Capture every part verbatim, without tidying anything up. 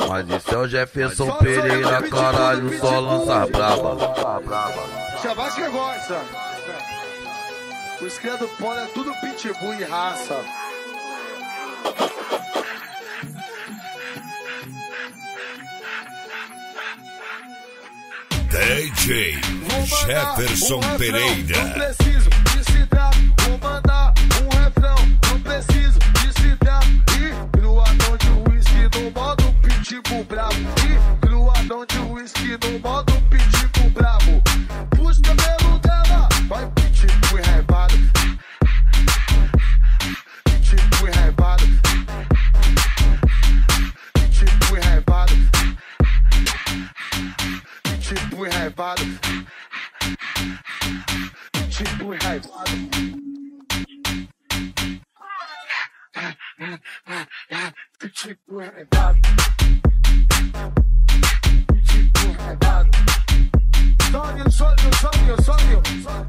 Mas isso é o Jefferson Pereira, caralho, só lança braba. Chavaz que gosta. Os criados do polo é tudo pitbull e raça. D J Jefferson um Pereira. Não preciso de cidade, vou mandar um refrão. Não preciso de cidade. E cruadão de whisky no modo pitbull bravo. E cruadão de whisky no modo pitbull bravo. Puxa o cabelo dela, vai pitbull enraivado. Pitbull enraivado. Pitbull enraivado. Pitbull enraivado. Pitbull enraivado. Pitbull enraivado. Pitbull enraivado. Sonho, sonho, sonho, sonho.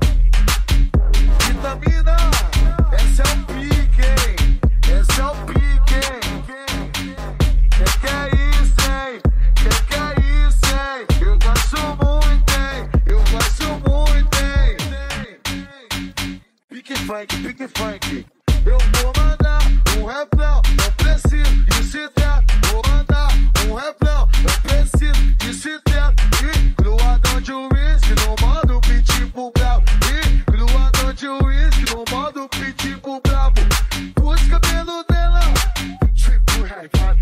Vitamina, esse é o pique, hein? Esse é o pique, hein? Que que é isso, hein? Que que é isso, hein? Eu gosto muito, hein? Eu gosto muito, hein? Pique funk, pique funk. Eu vou mandar um refrão, não preciso de citar. Vou mandar um refrão, não preciso de citar. E cruadão de whisky no modo pitbull bravo. E cruadão de whisky no modo pitbull bravo. Puxa o cabelo dela, pitbull enraivado.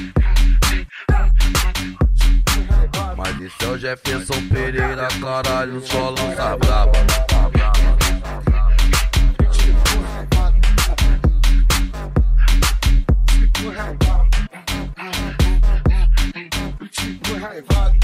Mas isso é o Jefferson Pereira, caralho, só lança braba. Pitbull enraivado.